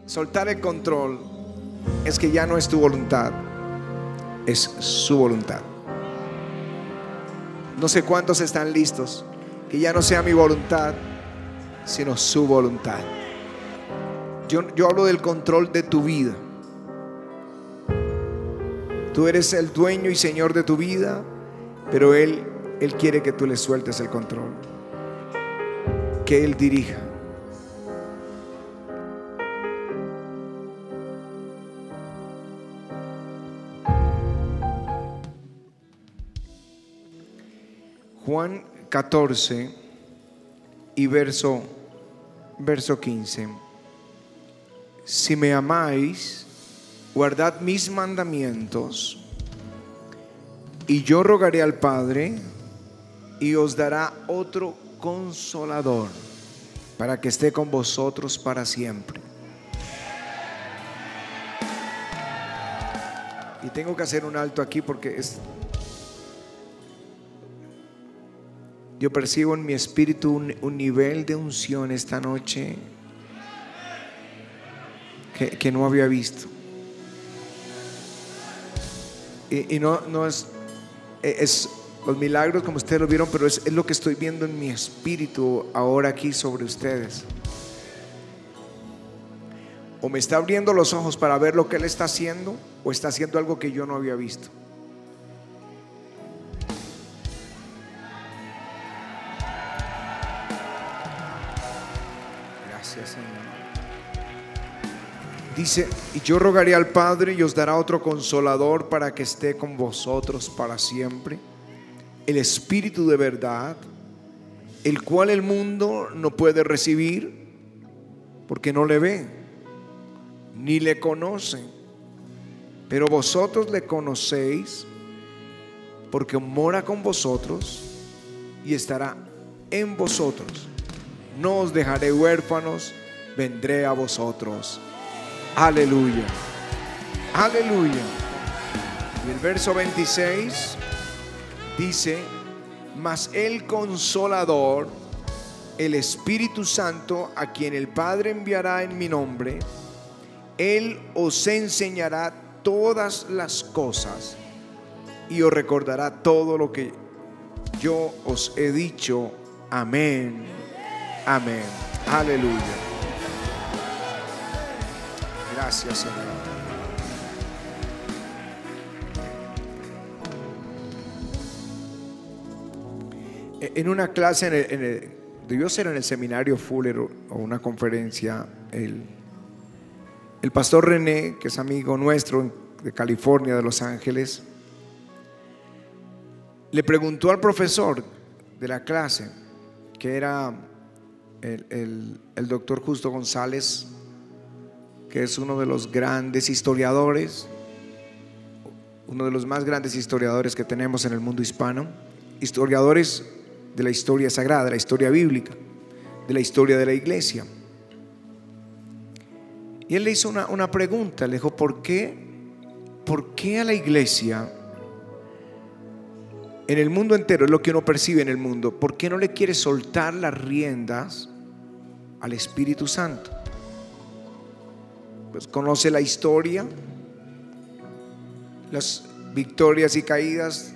Soltar el control es que ya no es tu voluntad, es su voluntad. No sé cuántos están listos, que ya no sea mi voluntad, sino su voluntad. Yo hablo del control de tu vida. Tú eres el dueño y señor de tu vida, pero Él quiere que tú le sueltes el control, que Él dirija. Juan 14 y verso 15. Si me amáis, guardad mis mandamientos, y yo rogaré al Padre, y os dará otro consolador, para que esté con vosotros para siempre. Y tengo que hacer un alto aquí porque yo percibo en mi espíritu un nivel de unción esta noche que no había visto. Y no es los milagros como ustedes lo vieron, pero es lo que estoy viendo en mi espíritu ahora aquí sobre ustedes. O me está abriendo los ojos para ver lo que Él está haciendo, o está haciendo algo que yo no había visto. Gracias, Señor. Dice: y yo rogaré al Padre y os dará otro consolador para que esté con vosotros para siempre, el Espíritu de verdad, el cual el mundo no puede recibir porque no le ve ni le conoce, pero vosotros le conocéis porque mora con vosotros y estará en vosotros. No os dejaré huérfanos, vendré a vosotros. Aleluya, aleluya. Y el verso 26 dice: mas el Consolador, el Espíritu Santo, a quien el Padre enviará en mi nombre, Él os enseñará todas las cosas y os recordará todo lo que yo os he dicho. Amén, amén, aleluya. Gracias, Señor. En una clase, debió ser en el seminario Fuller o una conferencia, el pastor René, que es amigo nuestro de California, de Los Ángeles, le preguntó al profesor de la clase, que era el doctor Justo González, que es uno de los grandes historiadores, uno de los más grandes historiadores que tenemos en el mundo hispano, historiadores de la historia sagrada, de la historia bíblica, de la historia de la iglesia. Y él le hizo una pregunta, le dijo: ¿por qué a la iglesia, en el mundo entero, es lo que uno percibe en el mundo, por qué no le quiere soltar las riendas al Espíritu Santo? Pues conoce la historia, las victorias y caídas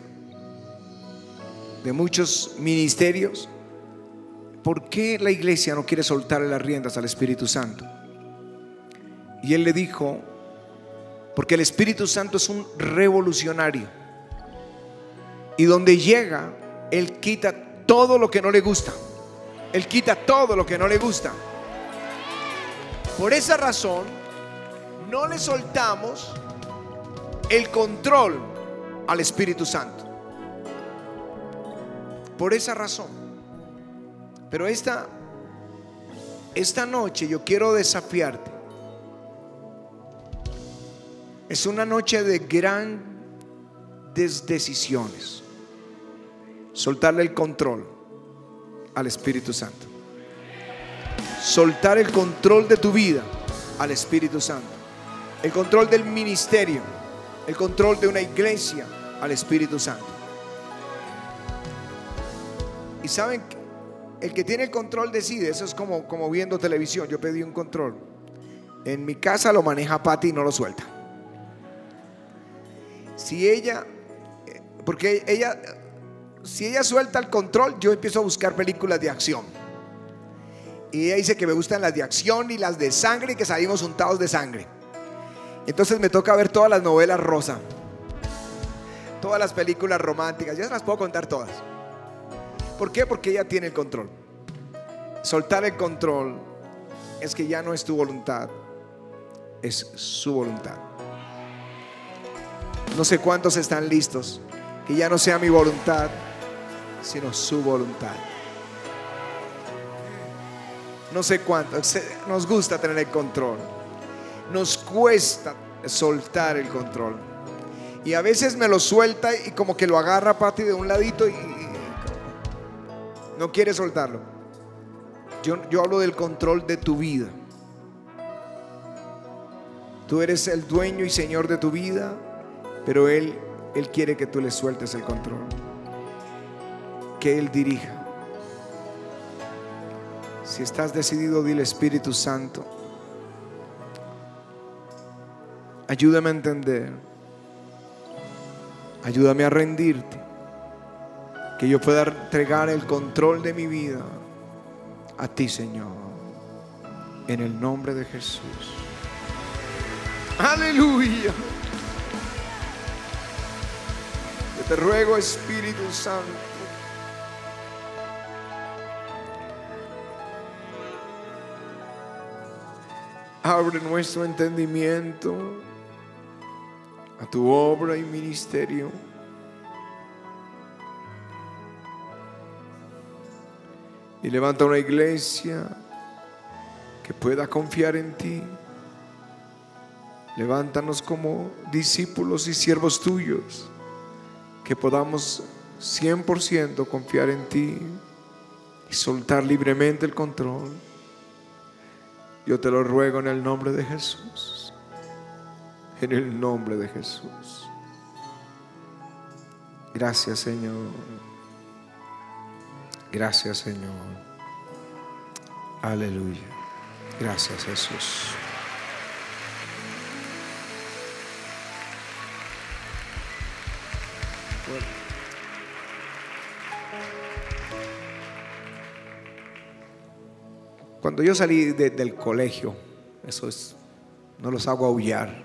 de muchos ministerios. ¿Por qué la iglesia no quiere soltarle las riendas al Espíritu Santo? Y él le dijo: porque el Espíritu Santo es un revolucionario, y donde llega, Él quita todo lo que no le gusta. Él quita todo lo que no le gusta. Por esa razón, no le soltamos el control al Espíritu Santo. Por esa razón. Pero esta noche yo quiero desafiarte. Es una noche de grandes decisiones. Soltarle el control al Espíritu Santo. Soltar el control de tu vida al Espíritu Santo. El control del ministerio, el control de una iglesia al Espíritu Santo. Y saben, el que tiene el control decide. Eso es como viendo televisión. Yo pedí un control En mi casa lo maneja Pati y no lo suelta. Si ella, porque ella, si ella suelta el control, yo empiezo a buscar películas de acción. Y ella dice que me gustan las de acción y las de sangre y que salimos untados de sangre. Entonces me toca ver todas las novelas rosa, todas las películas románticas. Ya se las puedo contar todas. ¿Por qué? Porque ella tiene el control. Soltar el control es que ya no es tu voluntad, es su voluntad. No sé cuántos están listos. Que ya no sea mi voluntad, sino su voluntad. No sé cuántos. Nos gusta tener el control. Nos cuesta soltar el control. Y a veces me lo suelta y como que lo agarra Pati de un ladito y no quiere soltarlo. Yo hablo del control de tu vida. Tú eres el dueño y señor de tu vida, pero Él quiere que tú le sueltes el control, que Él dirija. Si estás decidido, dile: Espíritu Santo, ayúdame a entender, ayúdame a rendirte, que yo pueda entregar el control de mi vida a ti, Señor, en el nombre de Jesús. Aleluya. Yo te ruego, Espíritu Santo, abre nuestro entendimiento a tu obra y ministerio. Y levanta una iglesia que pueda confiar en ti. Levántanos como discípulos y siervos tuyos, que podamos 100% confiar en ti y soltar libremente el control. Yo te lo ruego en el nombre de Jesús. En el nombre de Jesús. Gracias, Señor. Gracias, Señor. Aleluya. Gracias, Jesús. Bueno. Cuando yo salí del colegio, eso es, no los hago aullar.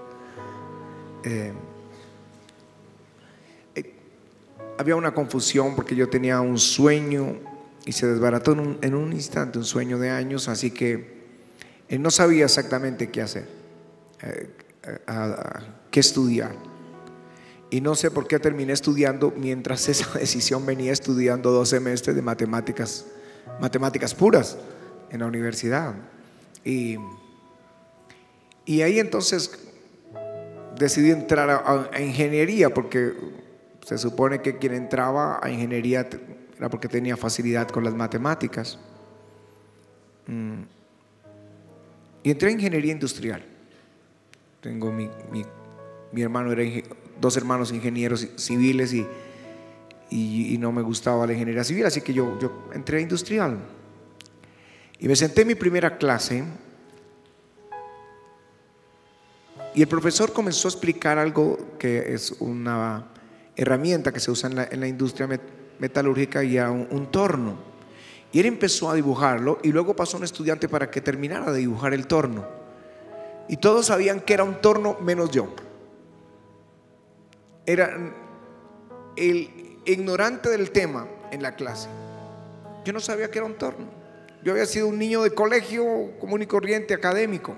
Había una confusión porque yo tenía un sueño y se desbarató en un instante, un sueño de años, así que no sabía exactamente qué hacer, qué estudiar. Y no sé por qué terminé estudiando, mientras esa decisión venía estudiando 2 semestres de matemáticas puras en la universidad. Y ahí entonces decidí entrar a ingeniería, porque se supone que quien entraba a ingeniería era porque tenía facilidad con las matemáticas. Y entré a ingeniería industrial. Tengo mi hermano, era 2 hermanos ingenieros civiles y no me gustaba la ingeniería civil, así que yo entré a industrial. Y me senté en mi primera clase y el profesor comenzó a explicar algo que es una herramienta que se usa en la industria metalúrgica, y a un torno. Y él empezó a dibujarlo y luego pasó un estudiante para que terminara de dibujar el torno. Y todos sabían que era un torno menos yo. Era el ignorante del tema en la clase. Yo no sabía que era un torno. Yo había sido un niño de colegio común y corriente, académico,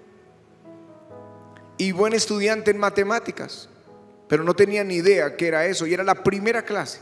y buen estudiante en matemáticas, pero no tenía ni idea qué era eso. Y era la primera clase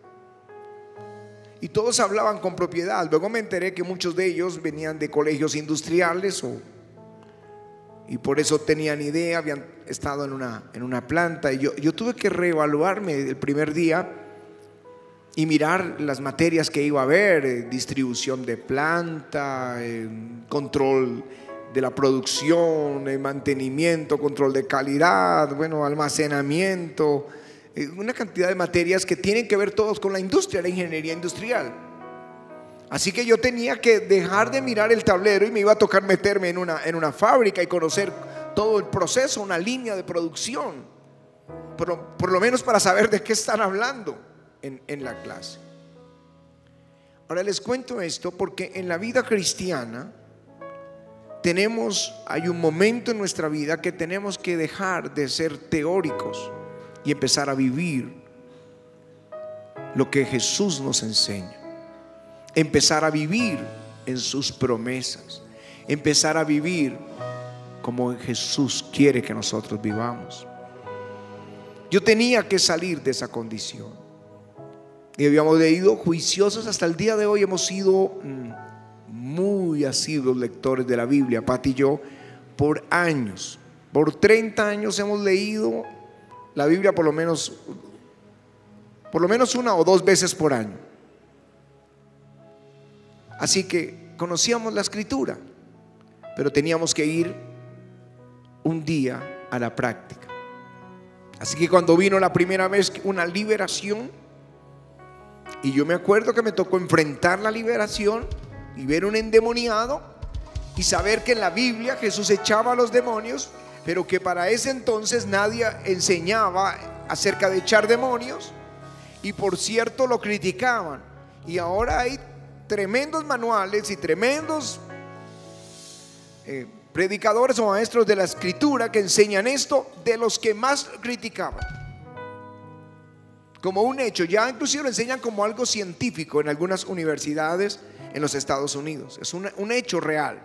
y todos hablaban con propiedad. Luego me enteré que muchos de ellos venían de colegios industriales y por eso tenían idea, habían estado en una planta. Y yo tuve que reevaluarme el primer día y mirar las materias que iba a ver: distribución de planta, control de la producción, mantenimiento, control de calidad, almacenamiento, una cantidad de materias que tienen que ver todos con la industria, la ingeniería industrial. Así que yo tenía que dejar de mirar el tablero y me iba a tocar meterme en una fábrica y conocer todo el proceso, una línea de producción, por lo menos para saber de qué están hablando en la clase. Ahora les cuento esto porque en la vida cristiana hay un momento en nuestra vida que tenemos que dejar de ser teóricos y empezar a vivir lo que Jesús nos enseña. Empezar a vivir en sus promesas. Empezar a vivir como Jesús quiere que nosotros vivamos. Yo tenía que salir de esa condición. Y habíamos leído juiciosos hasta el día de hoy. Hemos sido muy asiduos lectores de la Biblia, Pati y yo, por años. Por 30 años hemos leído la Biblia por lo menos una o dos veces por año. Así que conocíamos la escritura, pero teníamos que ir un día a la práctica. Así que cuando vino la primera vez una liberación, y yo me acuerdo que me tocó enfrentar la liberación y ver un endemoniado y saber que en la Biblia Jesús echaba a los demonios, pero que para ese entonces nadie enseñaba acerca de echar demonios, y por cierto lo criticaban. Y ahora hay tremendos manuales y tremendos predicadores o maestros de la escritura que enseñan esto, de los que más criticaban como un hecho. Ya inclusive lo enseñan como algo científico en algunas universidades en los Estados Unidos. Es un hecho real.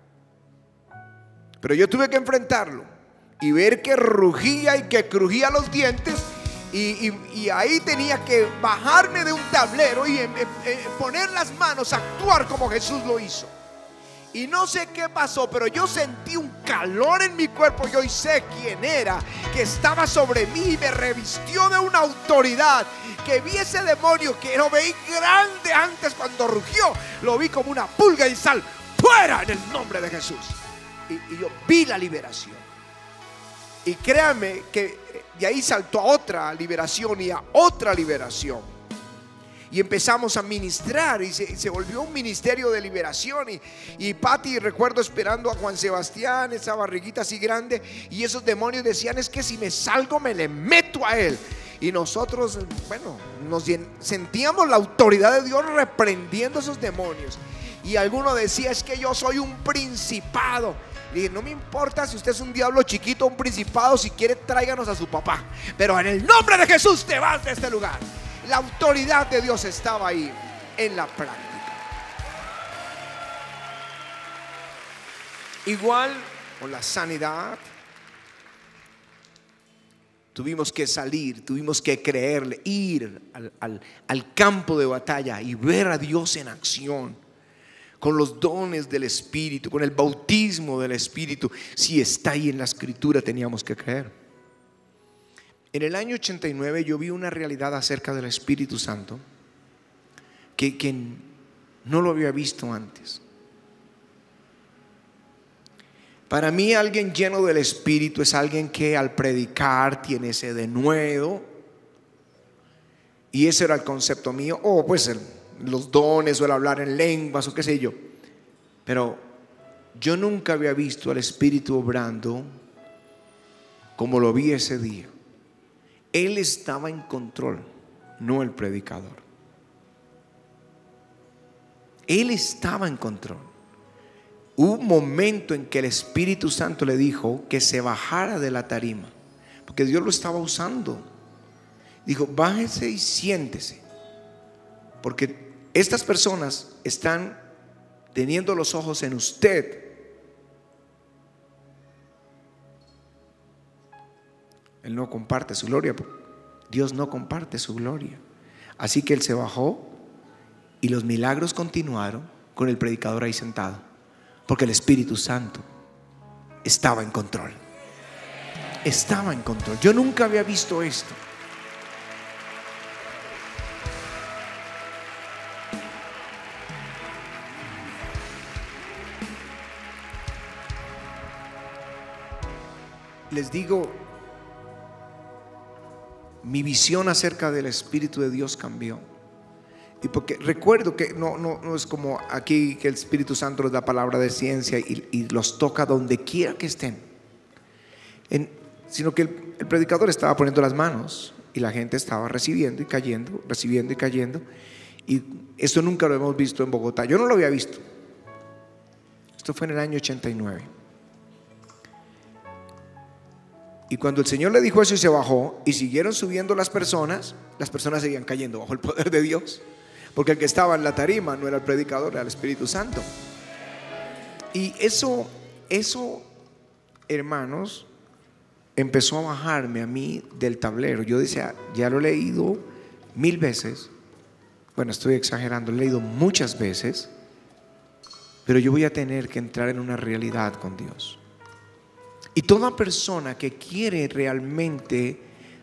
Pero yo tuve que enfrentarlo y ver que rugía y que crujía los dientes, y ahí tenía que bajarme de un tablero y poner las manos, actuar como Jesús lo hizo. Y no sé qué pasó, pero yo sentí un calor en mi cuerpo. Yo sé quién era que estaba sobre mí y me revistió de una autoridad, que vi ese demonio que lo veí grande antes cuando rugió, lo vi como una pulga y sal fuera en el nombre de Jesús. Y yo vi la liberación. Y créanme que de ahí saltó a otra liberación y a otra liberación. Y empezamos a ministrar y se volvió un ministerio de liberación. Y Pati, recuerdo esperando a Juan Sebastián, esa barriguita así grande, y esos demonios decían: es que si me salgo me le meto a él. Y nosotros, bueno, sentíamos la autoridad de Dios reprendiendo esos demonios. Y alguno decía: es que yo soy un principado. Le dije: no me importa si usted es un diablo chiquito o un principado, si quiere tráiganos a su papá, pero en el nombre de Jesús te vas de este lugar. La autoridad de Dios estaba ahí en la práctica. Igual con la sanidad, tuvimos que salir, tuvimos que creerle, ir al campo de batalla y ver a Dios en acción, con los dones del Espíritu, con el bautismo del Espíritu. Si está ahí en la Escritura, teníamos que creer. En el año 89 yo vi una realidad acerca del Espíritu Santo que no lo había visto antes. Para mí, alguien lleno del Espíritu es alguien que al predicar tiene ese denuedo, y ese era el concepto mío. O pues los dones o el hablar en lenguas o qué sé yo. Pero yo nunca había visto al Espíritu obrando como lo vi ese día. Él estaba en control, no el predicador. Él estaba en control. Hubo un momento en que el Espíritu Santo le dijo que se bajara de la tarima, porque Dios lo estaba usando. Dijo: bájese y siéntese, porque estas personas están teniendo los ojos en usted. Él no comparte su gloria. Dios no comparte su gloria. Así que él se bajó y los milagros continuaron con el predicador ahí sentado, porque el Espíritu Santo estaba en control. Estaba en control. Yo nunca había visto esto. Les digo, mi visión acerca del Espíritu de Dios cambió. Y porque recuerdo que no es como aquí que el Espíritu Santo les da palabra de ciencia y los toca donde quiera que estén, sino que el predicador estaba poniendo las manos y la gente estaba recibiendo y cayendo, recibiendo y cayendo. Y esto nunca lo hemos visto en Bogotá. Yo no lo había visto. Esto fue en el año 89. Y cuando el Señor le dijo eso y se bajó y siguieron subiendo las personas seguían cayendo bajo el poder de Dios. Porque el que estaba en la tarima no era el predicador, era el Espíritu Santo. Y eso, hermanos, empezó a bajarme a mí del tablero. Yo decía, ya lo he leído 1000 veces. Bueno, estoy exagerando, lo he leído muchas veces, pero yo voy a tener que entrar en una realidad con Dios. Y toda persona que quiere realmente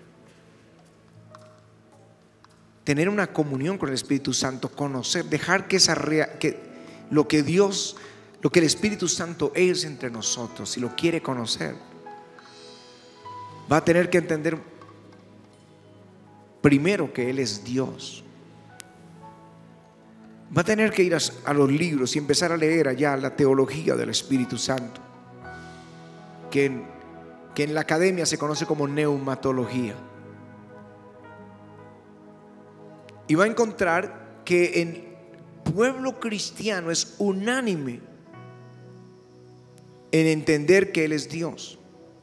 tener una comunión con el Espíritu Santo, conocer, dejar que lo que el Espíritu Santo es entre nosotros, si lo quiere conocer, va a tener que entender primero que Él es Dios. Va a tener que ir a los libros y empezar a leer allá la teología del Espíritu Santo, que en la academia se conoce como neumatología. Y va a encontrar que el pueblo cristiano es unánime en entender que Él es Dios.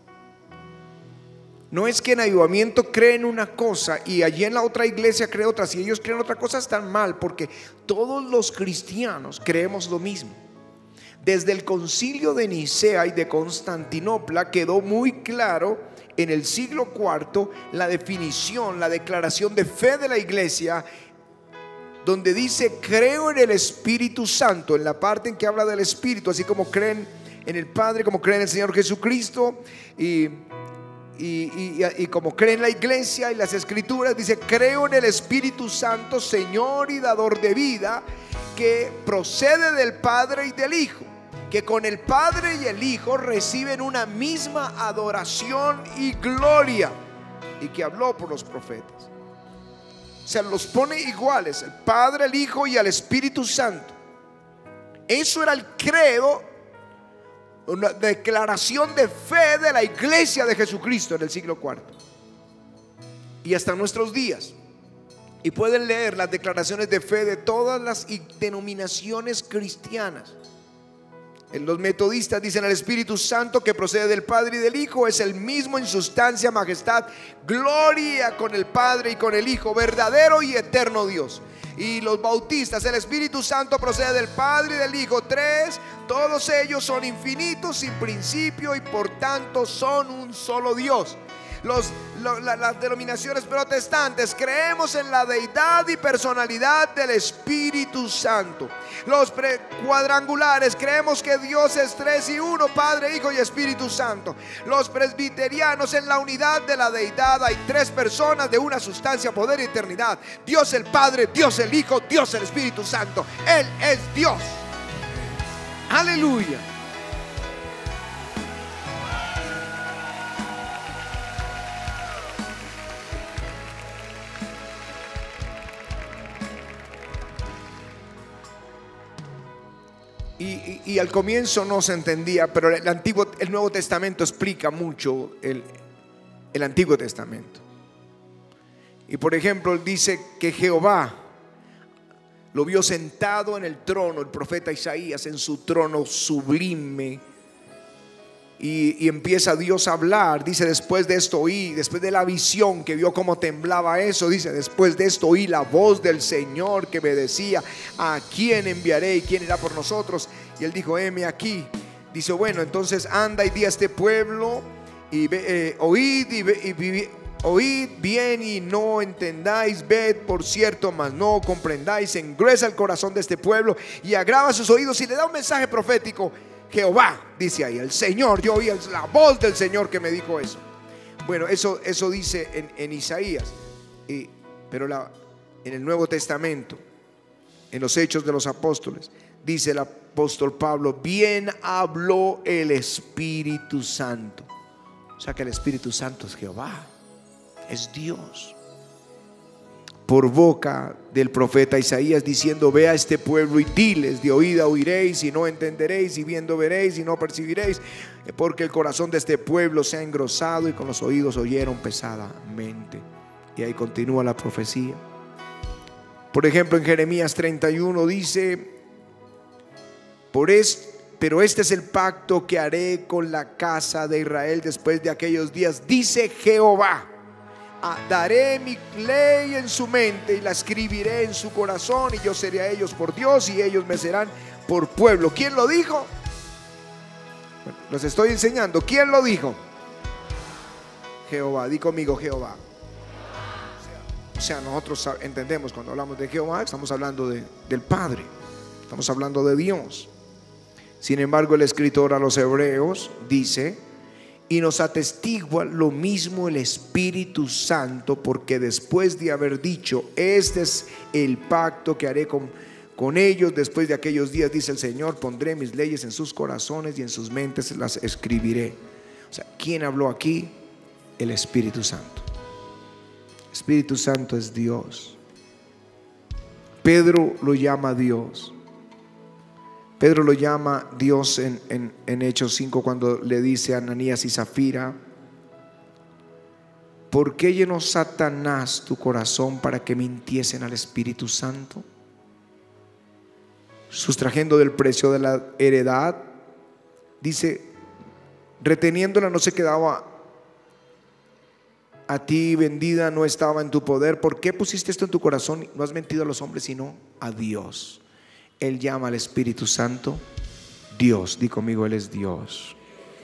No es que en Avivamiento creen una cosa y allí en la otra iglesia creen otra. Si ellos creen otra cosa están mal, porque todos los cristianos creemos lo mismo. Desde el concilio de Nicea y de Constantinopla quedó muy claro en el siglo IV la definición, la declaración de fe de la iglesia, donde dice creo en el Espíritu Santo, en la parte en que habla del Espíritu, así como creen en el Padre, como creen en el Señor Jesucristo y como creen en la iglesia y las escrituras. Dice creo en el Espíritu Santo, Señor y dador de vida, que procede del Padre y del Hijo, que con el Padre y el Hijo reciben una misma adoración y gloria, y que habló por los profetas. O sea, los pone iguales, el Padre, el Hijo y el Espíritu Santo. Eso era el credo, una declaración de fe de la iglesia de Jesucristo en el siglo IV y hasta nuestros días. Y pueden leer las declaraciones de fe de todas las denominaciones cristianas. Los metodistas dicen el Espíritu Santo, que procede del Padre y del Hijo, es el mismo en sustancia, majestad, gloria con el Padre y con el Hijo, verdadero y eterno Dios. Y los bautistas, el Espíritu Santo procede del Padre y del Hijo, tres, todos ellos son infinitos, sin principio, y por tanto son un solo Dios. Las denominaciones protestantes creemos en la deidad y personalidad del Espíritu Santo. Los cuadrangulares creemos que Dios es tres y uno, Padre, Hijo y Espíritu Santo. Los presbiterianos en la unidad de la deidad. Hay tres personas de una sustancia, poder y eternidad: Dios el Padre, Dios el Hijo, Dios el Espíritu Santo. Él es Dios. Aleluya. Y al comienzo no se entendía, pero el Nuevo Testamento explica mucho el Antiguo Testamento. Y por ejemplo dice que Jehová lo vio sentado en el trono, el profeta Isaías, en su trono sublime. Y empieza Dios a hablar. Dice después de esto oí, después de la visión que vio cómo temblaba eso, dice después de esto oí la voz del Señor que me decía: ¿a quién enviaré y quién irá por nosotros? Y él dijo: heme aquí. Dice: bueno, entonces anda y di a este pueblo y oíd bien y no entendáis, ved por cierto, mas no comprendáis. Engruesa el corazón de este pueblo y agrava sus oídos. Y le da un mensaje profético. Jehová, dice ahí, el Señor. Yo oí la voz del Señor que me dijo eso. Bueno, eso dice en Isaías. Pero en el Nuevo Testamento, en los Hechos de los Apóstoles, dice el apóstol Pablo: bien habló el Espíritu Santo. O sea que el Espíritu Santo es Jehová, es Dios. por boca del profeta Isaías, diciendo: ve a este pueblo y diles, de oída oiréis y no entenderéis, y viendo veréis y no percibiréis, porque el corazón de este pueblo se ha engrosado y con los oídos oyeron pesadamente. Y ahí continúa la profecía. Por ejemplo, en Jeremías 31 dice: pero este es el pacto que haré con la casa de Israel después de aquellos días, dice Jehová. Daré mi ley en su mente y la escribiré en su corazón, y yo seré a ellos por Dios y ellos me serán por pueblo. ¿Quién lo dijo? Bueno, los estoy enseñando. ¿Quién lo dijo? Jehová. Di conmigo: Jehová. O sea, nosotros entendemos, cuando hablamos de Jehová, estamos hablando del Padre, estamos hablando de Dios. Sin embargo, el escritor a los Hebreos dice: y nos atestigua lo mismo el Espíritu Santo, porque después de haber dicho: este es el pacto que haré con ellos después de aquellos días, dice el Señor, pondré mis leyes en sus corazones y en sus mentes las escribiré. O sea, ¿quién habló aquí? El Espíritu Santo. El Espíritu Santo es Dios. Pedro lo llama Dios. Pedro lo llama Dios en Hechos 5, cuando le dice a Ananías y Zafira: ¿por qué llenó Satanás tu corazón para que mintiesen al Espíritu Santo, sustrayendo del precio de la heredad? Dice: reteniéndola no se quedaba a ti vendida, no estaba en tu poder. ¿Por qué pusiste esto en tu corazón? No has mentido a los hombres, sino a Dios. Él llama al Espíritu Santo Dios. Di conmigo: Él es Dios,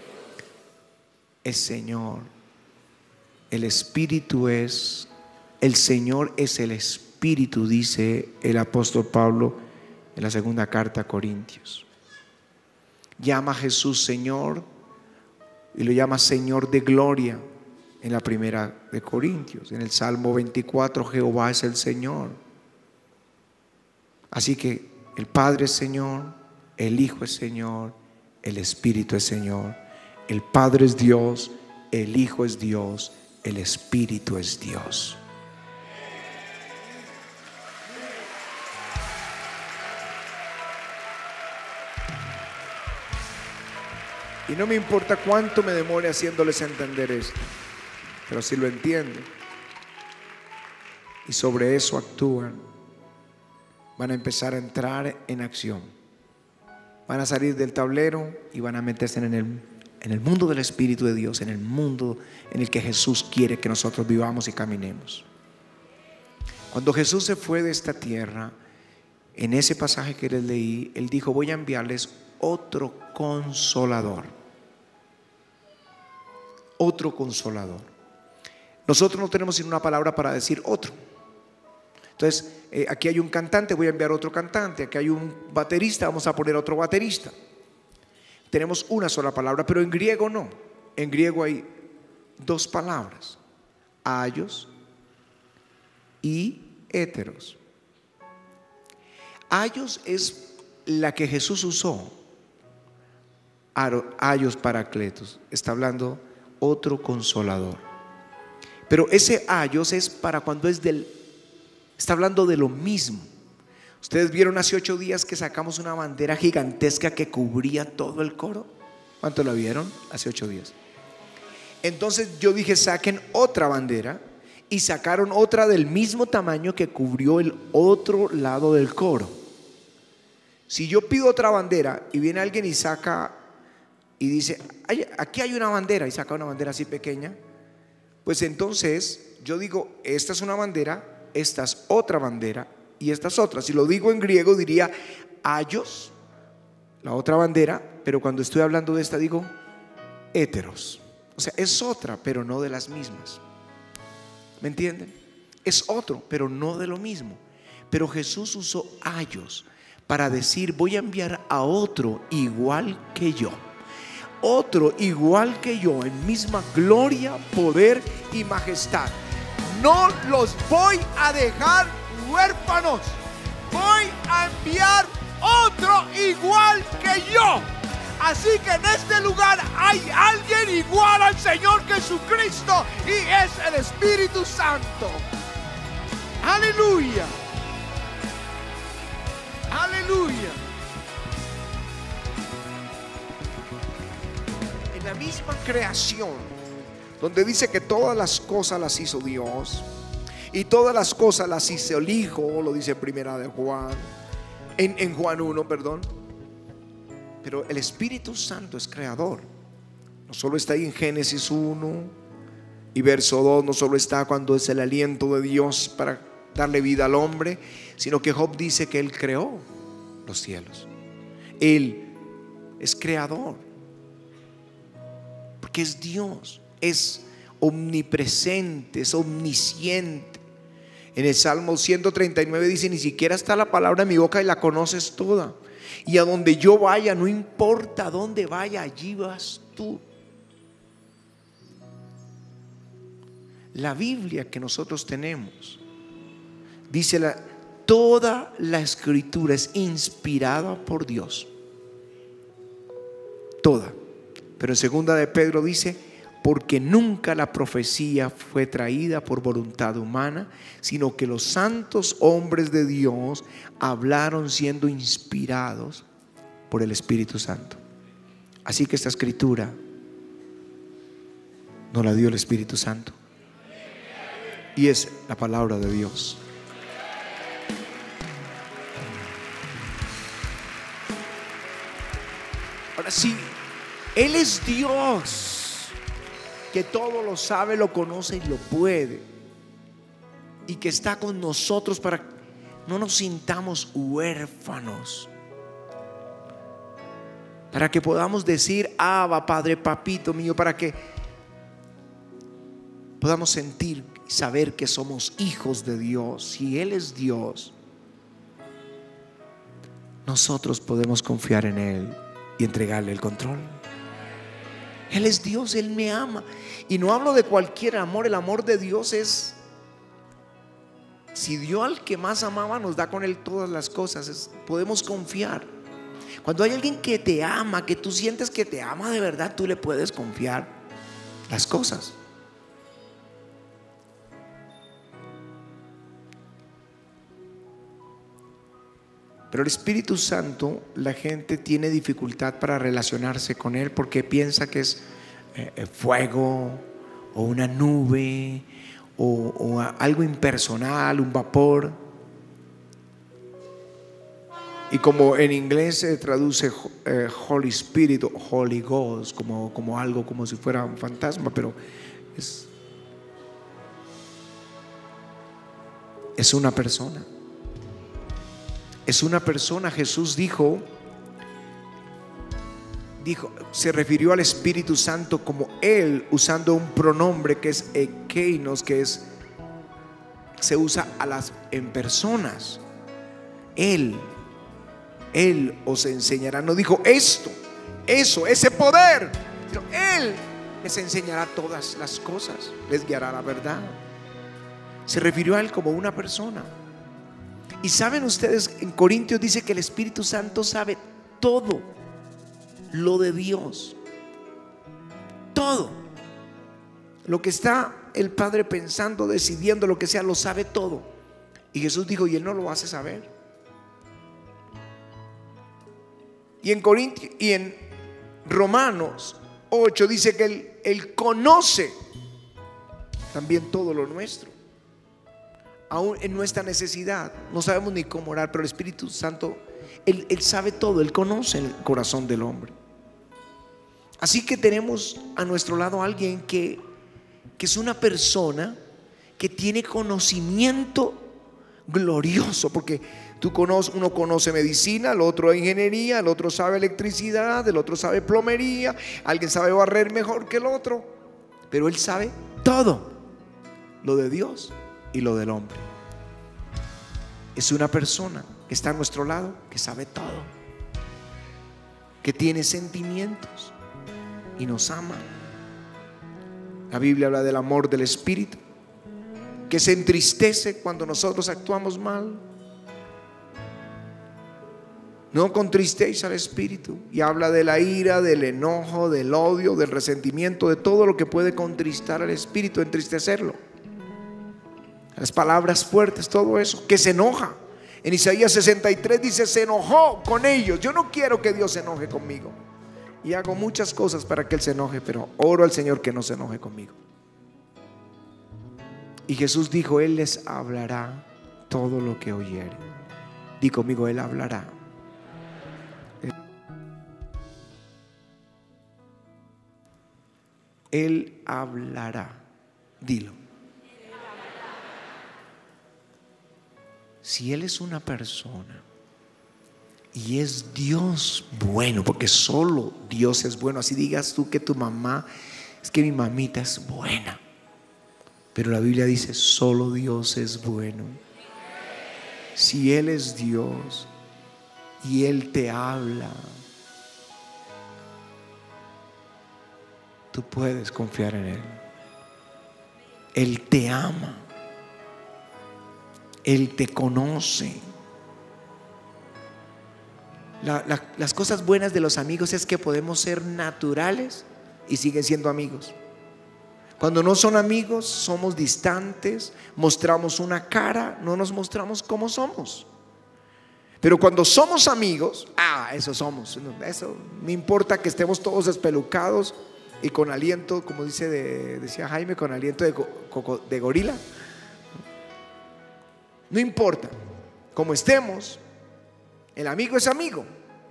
es Señor. El Espíritu es, el Señor es el Espíritu, dice el apóstol Pablo en la segunda carta a Corintios. Llama a Jesús Señor y lo llama Señor de gloria en la primera de Corintios. En el Salmo 24, Jehová es el Señor. Así que el Padre es Señor, el Hijo es Señor, el Espíritu es Señor. El Padre es Dios, el Hijo es Dios, el Espíritu es Dios. Y no me importa cuánto me demore haciéndoles entender esto, pero si lo entienden y sobre eso actúan, van a empezar a entrar en acción. Van a salir del tablero y van a meterse en el mundo del Espíritu de Dios, en el mundo en el que Jesús quiere que nosotros vivamos y caminemos. Cuando Jesús se fue de esta tierra, en ese pasaje que les leí, Él dijo: voy a enviarles otro consolador. Otro consolador. Nosotros no tenemos sino una palabra para decir otro. Entonces, aquí hay un cantante, voy a enviar otro cantante. Aquí hay un baterista, vamos a poner otro baterista. Tenemos una sola palabra, pero en griego no. En griego hay dos palabras: aios y heteros. Aios es la que Jesús usó. Aios paracletos. Está hablando otro consolador. Pero ese aios es para cuando es está hablando de lo mismo. Ustedes vieron hace 8 días que sacamos una bandera gigantesca que cubría todo el coro. ¿Cuánto la vieron? Hace 8 días. Entonces yo dije: saquen otra bandera. Y sacaron otra del mismo tamaño que cubrió el otro lado del coro. Si yo pido otra bandera y viene alguien y saca y dice: aquí hay una bandera, y saca una bandera así pequeña, pues entonces yo digo: esta es una bandera, esta es otra bandera y esta es otra. Si lo digo en griego diría aios, la otra bandera, pero cuando estoy hablando de esta digo heteros. O sea, es otra, pero no de las mismas. ¿Me entienden? Es otro, pero no de lo mismo. Pero Jesús usó aios para decir: voy a enviar a otro igual que yo. Otro igual que yo, en misma gloria, poder y majestad. No los voy a dejar huérfanos. Voy a enviar otro igual que yo. Así que en este lugar hay alguien igual al Señor Jesucristo, y es el Espíritu Santo. Aleluya. Aleluya. En la misma creación, donde dice que todas las cosas las hizo Dios y todas las cosas las hizo el Hijo, lo dice primera de Juan, en Juan 1, perdón. Pero el Espíritu Santo es creador. No solo está ahí en Génesis 1 y verso 2, no solo está cuando es el aliento de Dios para darle vida al hombre, sino que Job dice que Él creó los cielos. Él es creador, porque es Dios, es omnipresente, es omnisciente. En el Salmo 139 dice: ni siquiera está la palabra en mi boca y la conoces toda. Y a donde yo vaya, no importa a dónde vaya, allí vas tú. La Biblia que nosotros tenemos dice toda la escritura es inspirada por Dios. Toda. Pero en segunda de Pedro dice: porque nunca la profecía fue traída por voluntad humana, sino que los santos hombres de Dios hablaron siendo inspirados por el Espíritu Santo. Así que esta escritura nos la dio el Espíritu Santo y es la palabra de Dios. Ahora sí, Él es Dios, que todo lo sabe, lo conoce y lo puede, y que está con nosotros para que no nos sintamos huérfanos, para que podamos decir: Abba, Padre, Papito mío, para que podamos sentir y saber que somos hijos de Dios. Si Él es Dios, nosotros podemos confiar en Él y entregarle el control. Él es Dios, Él me ama. Y no hablo de cualquier amor. El amor de Dios es: si Dios al que más amaba nos da con Él todas las cosas, podemos confiar. Cuando hay alguien que te ama, que tú sientes que te ama de verdad, tú le puedes confiar las cosas. Pero el Espíritu Santo, la gente tiene dificultad para relacionarse con Él porque piensa que es fuego o una nube o algo impersonal, un vapor. Y como en inglés se traduce Holy Spirit o Holy Ghost como algo, como si fuera un fantasma, pero es una persona. Es una persona. Jesús dijo, se refirió al Espíritu Santo como Él, usando un pronombre que es ekeinos, que se usa en personas. Él os enseñará. No dijo esto, eso, ese poder, sino Él les enseñará todas las cosas, les guiará la verdad. Se refirió a Él como una persona. Y saben ustedes, en Corintios dice que el Espíritu Santo sabe todo lo de Dios. Todo lo que está el Padre pensando, decidiendo, lo que sea, lo sabe todo. Y Jesús dijo: y Él no lo hace saber. Y en Romanos 8 dice que Él conoce también todo lo nuestro, aún en nuestra necesidad. No sabemos ni cómo orar, pero el Espíritu Santo, Él sabe todo. Él conoce el corazón del hombre. Así que tenemos a nuestro lado a alguien que es una persona que tiene conocimiento glorioso, porque uno conoce medicina, el otro ingeniería, el otro sabe electricidad, el otro sabe plomería, alguien sabe barrer mejor que el otro, pero Él sabe todo lo de Dios y lo del hombre. Es una persona que está a nuestro lado, que sabe todo, que tiene sentimientos y nos ama. La Biblia habla del amor del Espíritu, que se entristece cuando nosotros actuamos mal. No contristéis al Espíritu. Y habla de la ira, del enojo, del odio, del resentimiento, de todo lo que puede contristar al Espíritu, entristecerlo. las palabras fuertes, todo eso, que se enoja. En Isaías 63 dice, se enojó con ellos. Yo no quiero que Dios se enoje conmigo. Y hago muchas cosas para que Él se enoje, pero oro al Señor que no se enoje conmigo. Y Jesús dijo, Él les hablará todo lo que oyere. Di conmigo, Él hablará. Él hablará. Dilo. Si Él es una persona y es Dios bueno, porque solo Dios es bueno, así digas tú que tu mamá, es que mi mamita es buena, pero la Biblia dice solo Dios es bueno. Si Él es Dios y Él te habla, tú puedes confiar en Él. Él te ama, Él te conoce. Las cosas buenas de los amigos es que podemos ser naturales y siguen siendo amigos. Cuando no son amigos, somos distantes, mostramos una cara, no nos mostramos como somos. Pero cuando somos amigos, eso somos. Eso no importa que estemos todos espelucados y con aliento, como decía Jaime, con aliento de gorila. No importa cómo estemos, el amigo es amigo.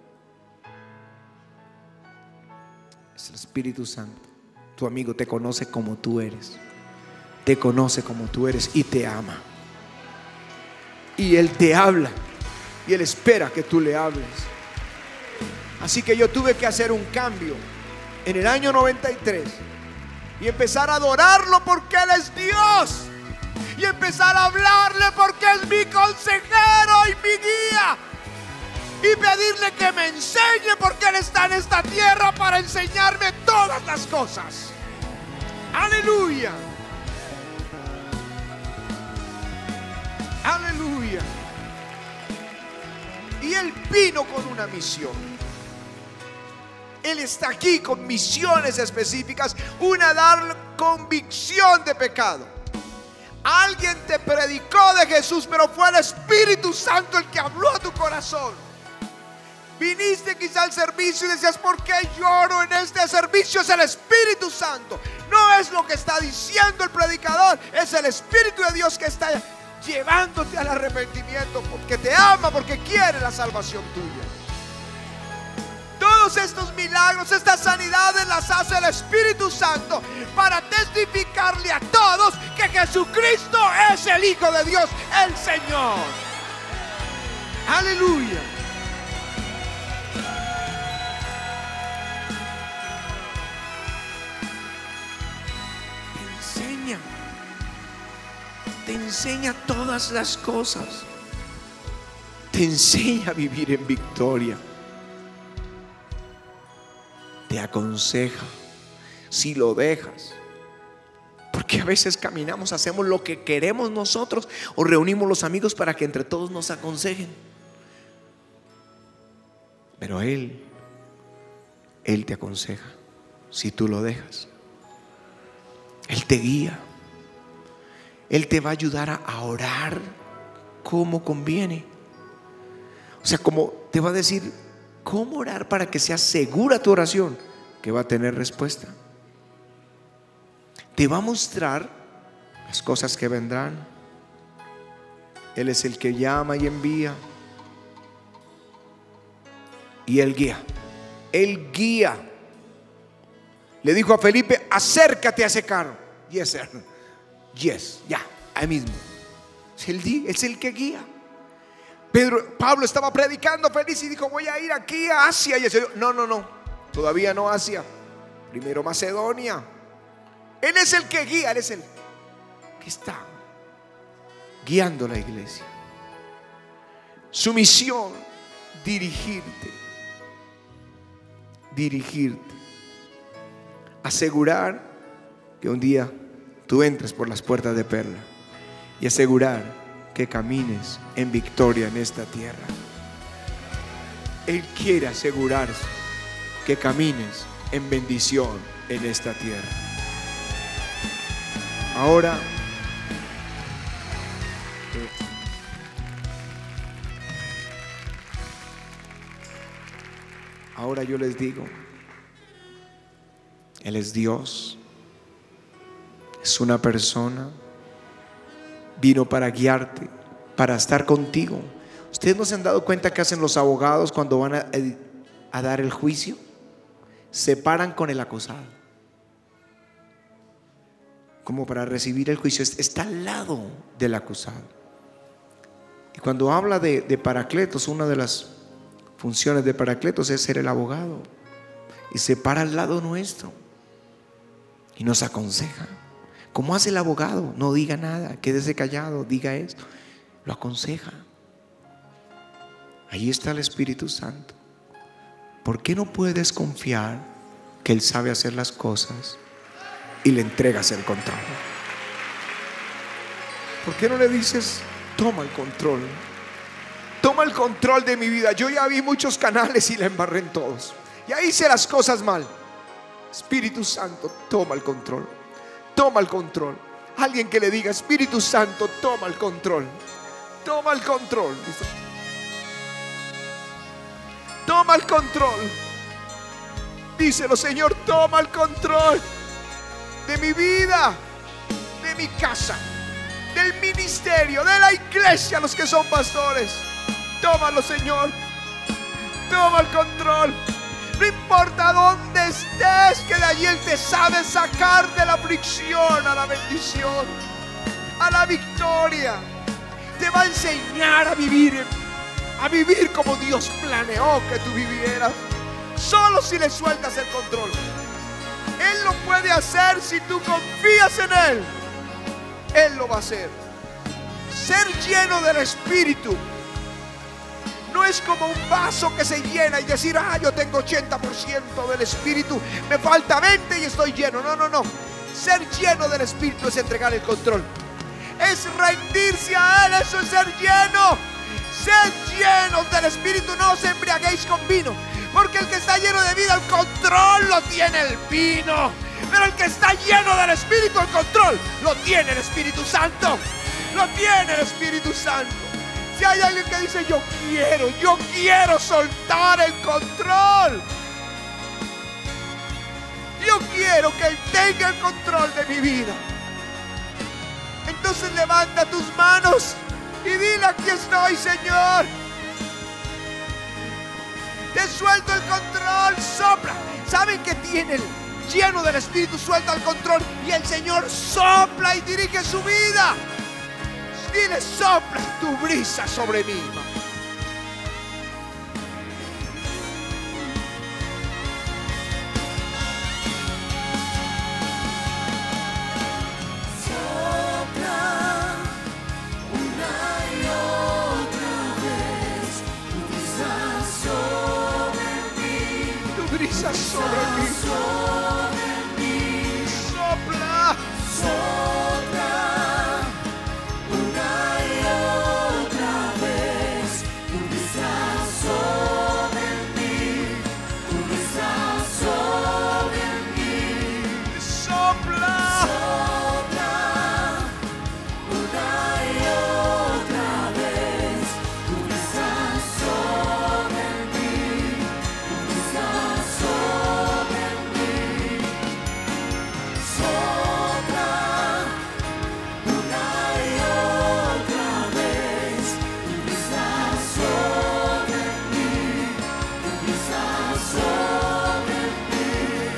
Es el Espíritu Santo. Tu amigo te conoce como tú eres. Te conoce como tú eres y te ama. Y Él te habla. Y Él espera que tú le hables. Así que yo tuve que hacer un cambio en el año 93 y empezar a adorarlo porque Él es Dios. Y empezar a hablarle porque es mi consejero y mi guía. Y pedirle que me enseñe porque Él está en esta tierra para enseñarme todas las cosas. Aleluya. Aleluya. Y Él vino con una misión. Él está aquí con misiones específicas. Una, dar convicción de pecado. Alguien te predicó de Jesús, pero fue el Espíritu Santo el que habló a tu corazón. Viniste quizá al servicio y decías, ¿por qué lloro en este servicio? Es el Espíritu Santo. No es lo que está diciendo el predicador, es el Espíritu de Dios que está llevándote al arrepentimiento, porque te ama, porque quiere la salvación tuya. Todos estos milagros, estas sanidades las hace el Espíritu Santo para testificarle a todos que Jesucristo es el Hijo de Dios, el Señor. Aleluya. Te enseña todas las cosas. Te enseña a vivir en victoria. Te aconseja si lo dejas. Porque a veces caminamos, hacemos lo que queremos nosotros o reunimos los amigos para que entre todos nos aconsejen. Pero Él te aconseja si tú lo dejas. Él te guía. Él te va a ayudar a orar como conviene. O sea, como te va a decir cómo orar para que sea segura tu oración, que va a tener respuesta. Te va a mostrar las cosas que vendrán. Él es el que llama y envía. Y Él guía. Él guía. Le dijo a Felipe, acércate a ese carro. Yes, sir. Yes, ya, ahí mismo. Es el que guía. Pablo estaba predicando feliz y dijo, voy a ir aquí a Asia. Y el Señor, no, todavía no Asia. Primero Macedonia. Él es el que guía, Él es el que está guiando la iglesia. Su misión, dirigirte. Asegurar que un día tú entres por las puertas de perla y asegurar que camines en victoria en esta tierra. Él quiere asegurarse que camines en bendición en esta tierra. Ahora Ahora yo les digo, Él es Dios, es una persona, vino para guiarte, para estar contigo. ¿Ustedes no se han dado cuenta que hacen los abogados cuando van a dar el juicio? Se paran con el acusado, como para recibir el juicio. Está al lado del acusado. Y cuando habla de Paracletos, una de las funciones de Paracletos es ser el abogado, y se para al lado nuestro y nos aconseja. ¿Cómo hace el abogado? No diga nada, quédese callado, diga esto. Lo aconseja. Ahí está el Espíritu Santo. ¿Por qué no puedes confiar que Él sabe hacer las cosas y le entregas el control? ¿Por qué no le dices: toma el control? Toma el control de mi vida. Yo ya vi muchos canales y la embarré en todos. Ya hice las cosas mal. Espíritu Santo, toma el control. Toma el control. Alguien que le diga: Espíritu Santo, toma el control. Toma el control. Toma el control. Díselo: Señor, toma el control de mi vida, de mi casa, del ministerio, de la iglesia, los que son pastores. Tómalo, Señor. Toma el control. No importa dónde estés, que de allí Él te sabe sacar de la aflicción a la bendición, a la victoria. Te va a enseñar a vivir como Dios planeó que tú vivieras. Solo si le sueltas el control. Él lo puede hacer si tú confías en Él. Él lo va a hacer. Ser lleno del Espíritu no es como un vaso que se llena y decir: yo tengo 80% del Espíritu, me falta 20 y estoy lleno. No. Ser lleno del Espíritu es entregar el control, es rendirse a Él. Eso es ser lleno. Ser llenos del Espíritu. No os embriaguéis con vino, porque el que está lleno de vida, el control lo tiene el vino. Pero el que está lleno del Espíritu, el control lo tiene el Espíritu Santo. Lo tiene el Espíritu Santo. Si hay alguien que dice: yo quiero soltar el control, yo quiero que Él tenga el control de mi vida, entonces levanta tus manos y dile: aquí estoy, Señor. Te suelto el control. Sopla. ¿Saben qué tiene lleno del Espíritu? Suelta el control y el Señor sopla y dirige su vida. Dile: sopla tu brisa sobre mí. Sobre mí, sopla, sopla una y otra vez, tu brisa sobre mí, tu brisa sobre mí, sopla, sopla una y otra vez, tu brisa sobre mí, tu brisa sobre mí, sopla una y otra vez, tu brisa sobre mí, tu brisa sobre mí,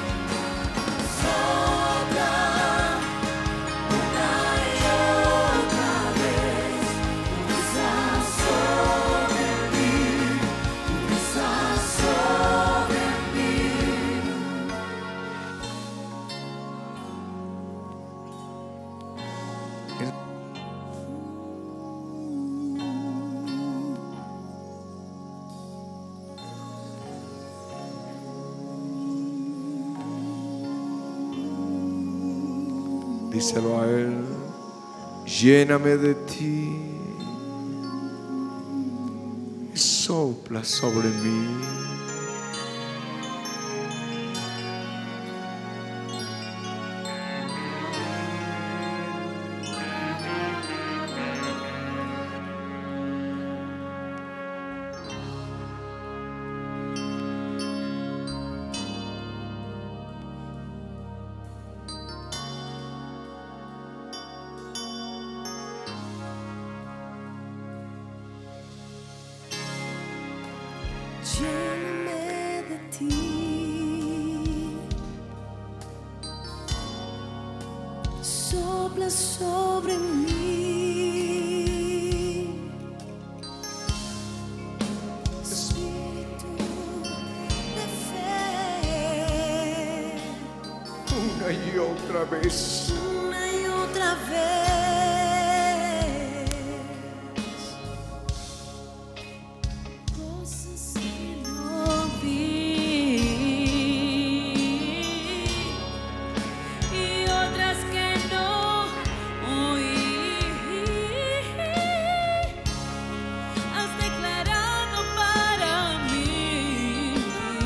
sopla una y otra vez, tu brisa sobre mí, tu brisa sobre mí. díselo a Él: lléname de ti y sopla sobre mí. lléname de ti. Sopla sobre mí, Espíritu de fe, una y otra vez. una y otra vez. Cosas que no vi y otras que no oí. Has declarado para mí.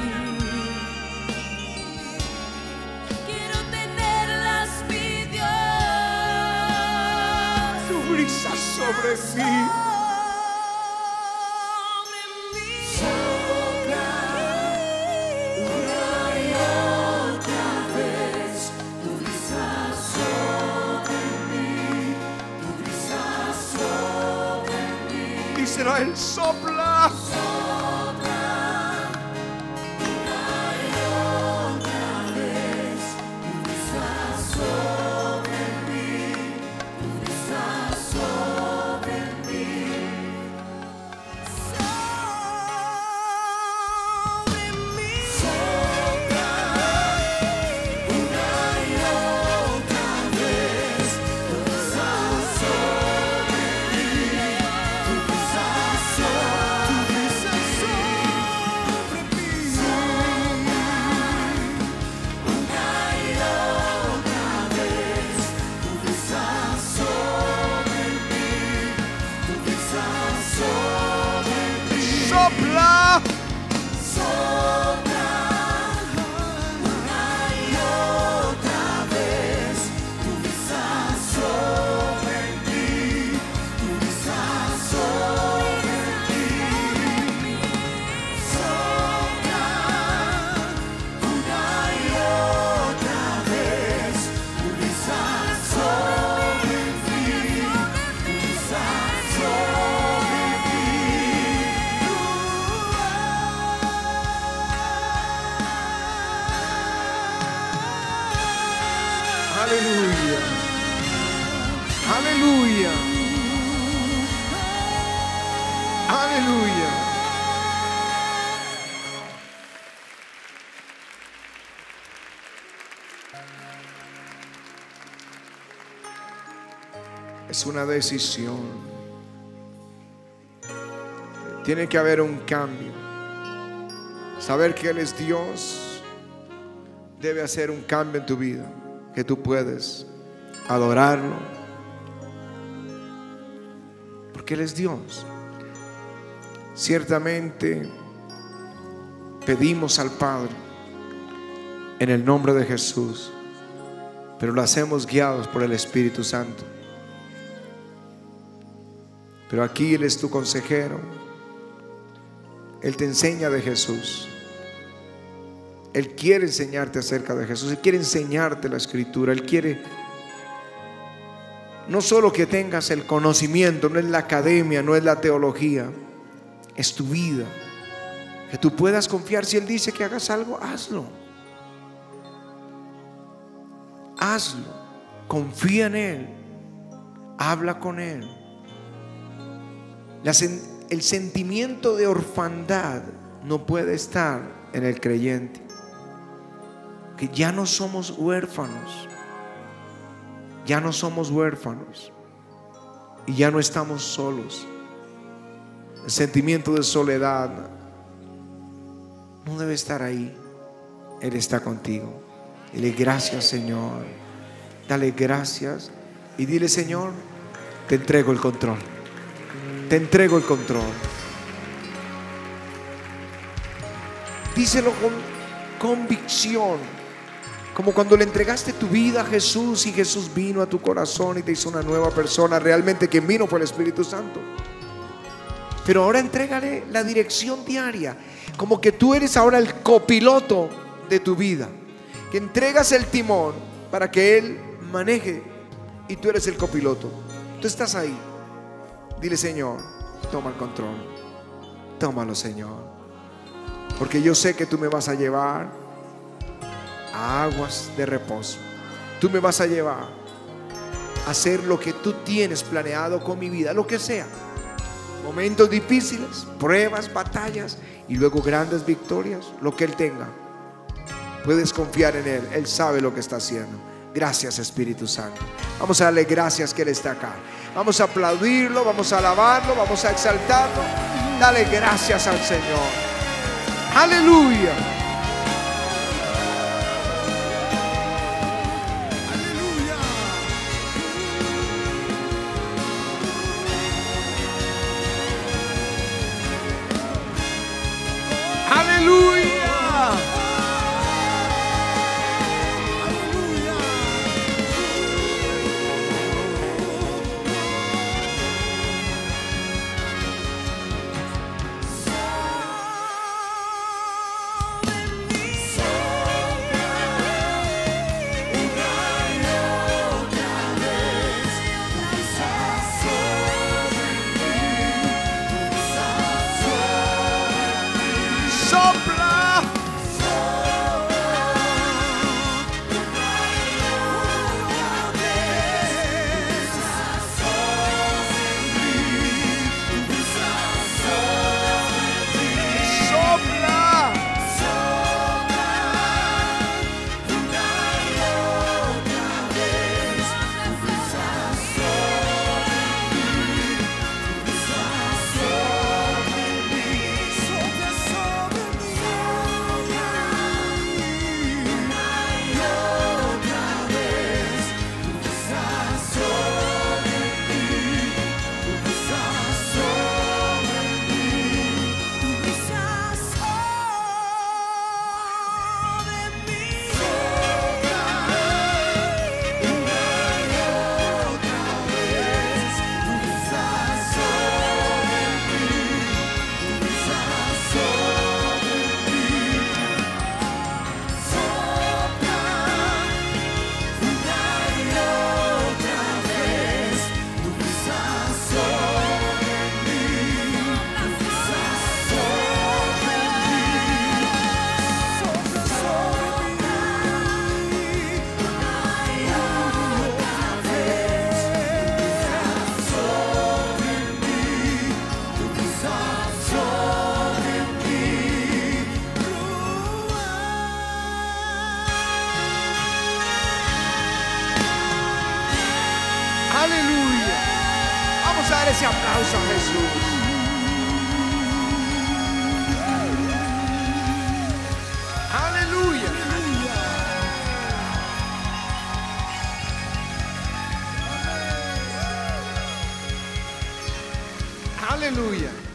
Quiero tenerlas, mi Dios, Tu brisa sobre mí. sobre mí. Sopla una y otra vez tu brisa sobre mí, tu brisa sobre mí. Díselo a él, sopla. Sopla una y otra vez tu brisa sobre mí, tu brisa sobre mí. Sobre mí. Sopla una y otra vez tu brisa sobre mí, tu brisa sobre mí. Sopla una y otra vez tu brisa sobre mí, tu brisa sobre mí. Sopla. Sopla una y otra vez tu brisa sobre mí, tu brisa sobre mí. Sopla una y otra vez tu brisa sobre mí, tu brisa sobre mí. Aleluya. Aleluya. Aleluya. Es una decisión. Tiene que haber un cambio. Saber que Él es Dios debe hacer un cambio en tu vida. Que tú puedes adorarlo. Porque Él es Dios. Ciertamente pedimos al Padre en el nombre de Jesús, pero lo hacemos guiados por el Espíritu Santo. Pero aquí Él es tu consejero. Él te enseña de Jesús. Él quiere enseñarte acerca de Jesús. Él quiere enseñarte la Escritura. Él quiere no solo que tengas el conocimiento, no es la academia, no es la teología, es tu vida. Que tú puedas confiar. Si Él dice que hagas algo, hazlo. Hazlo. Confía en Él. Habla con Él. El sentimiento de orfandad no puede estar en el creyente. Que ya no somos huérfanos. Ya no somos huérfanos. Y ya no estamos solos. El sentimiento de soledad no debe estar ahí. Él está contigo. Dile gracias, Señor. Dale gracias. Y dile, Señor, te entrego el control. Te entrego el control. Díselo con convicción. Como cuando le entregaste tu vida a Jesús y Jesús vino a tu corazón y te hizo una nueva persona. Realmente quien vino fue el Espíritu Santo. Pero ahora entrégale la dirección diaria. Como que tú eres ahora el copiloto de tu vida. Que entregas el timón para que Él maneje y tú eres el copiloto. Tú estás ahí. Dile, Señor, toma el control. Tómalo, Señor. porque yo sé que tú me vas a llevar a aguas de reposo. Tú me vas a llevar a hacer lo que tú tienes planeado con mi vida, lo que sea. Momentos difíciles, pruebas, batallas y luego grandes victorias, lo que Él tenga. Puedes confiar en Él, Él sabe lo que está haciendo. Gracias, Espíritu Santo. Vamos a darle gracias que Él está acá. Vamos a aplaudirlo, vamos a alabarlo, vamos a exaltarlo. Dale gracias al Señor. Aleluya. Aleluya. Vamos a dar ese aplauso a Jesús. Aleluya. Aleluya.